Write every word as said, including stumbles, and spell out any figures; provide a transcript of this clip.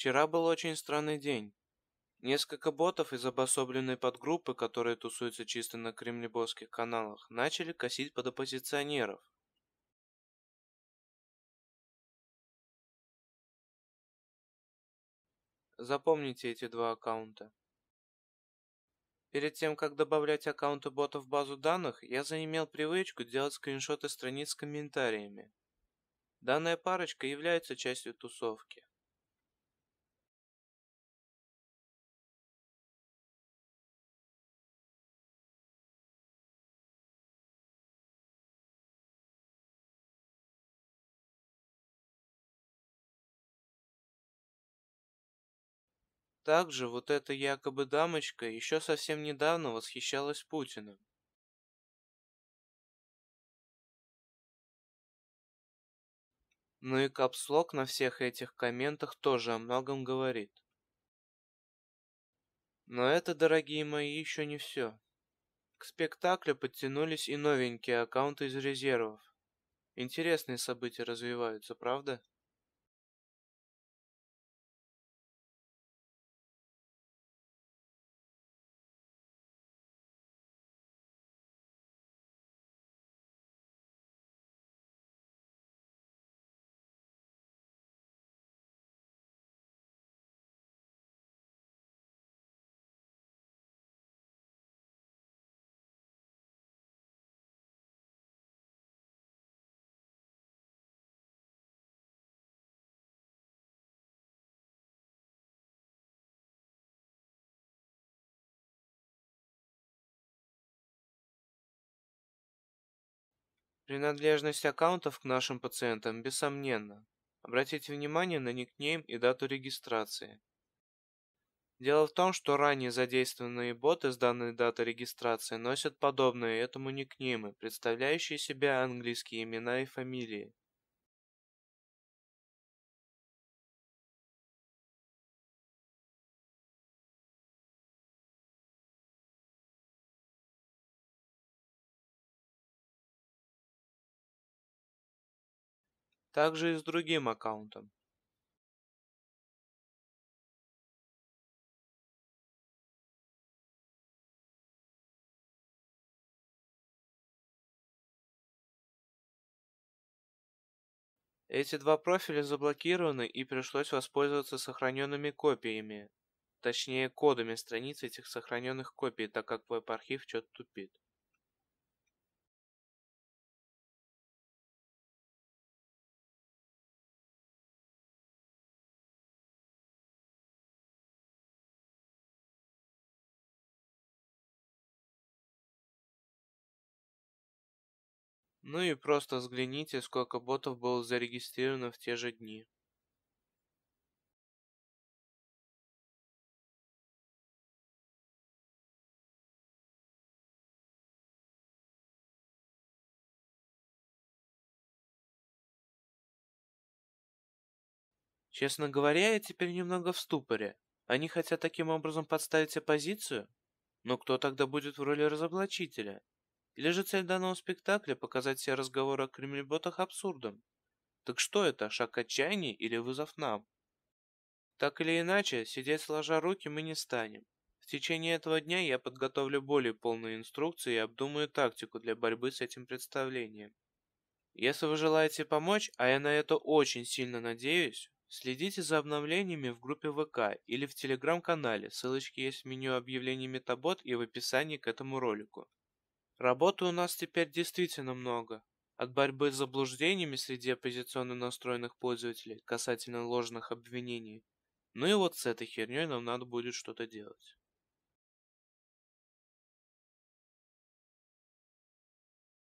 Вчера был очень странный день. Несколько ботов из обособленной подгруппы, которые тусуются чисто на кремлебовских каналах, начали косить под оппозиционеров. Запомните эти два аккаунта. Перед тем, как добавлять аккаунты ботов в базу данных, я заимел привычку делать скриншоты страниц с комментариями. Данная парочка является частью тусовки. Также вот эта якобы дамочка еще совсем недавно восхищалась Путиным. Ну и капслок на всех этих комментах тоже о многом говорит. Но это, дорогие мои, еще не все. К спектаклю подтянулись и новенькие аккаунты из резервов. Интересные события развиваются, правда? Принадлежность аккаунтов к нашим пациентам бессомненна. Обратите внимание на никнейм и дату регистрации. Дело в том, что ранее задействованные боты с данной датой регистрации носят подобные этому никнеймы, представляющие себя английские имена и фамилии. Также и с другим аккаунтом. Эти два профиля заблокированы и пришлось воспользоваться сохраненными копиями, точнее кодами страниц этих сохраненных копий, так как веб-архив что-то тупит. Ну и просто взгляните, сколько ботов было зарегистрировано в те же дни. Честно говоря, я теперь немного в ступоре. Они хотят таким образом подставить оппозицию? Но кто тогда будет в роли разоблачителя? Или же цель данного спектакля — показать все разговоры о кремлеботах абсурдом? Так что это, шаг отчаяния или вызов нам? Так или иначе, сидеть сложа руки мы не станем. В течение этого дня я подготовлю более полные инструкции и обдумаю тактику для борьбы с этим представлением. Если вы желаете помочь, а я на это очень сильно надеюсь, следите за обновлениями в группе вэ ка или в телеграм-канале, ссылочки есть в меню объявлений Метабот и в описании к этому ролику. Работы у нас теперь действительно много. От борьбы с заблуждениями среди оппозиционно настроенных пользователей касательно ложных обвинений. Ну и вот с этой херней нам надо будет что-то делать.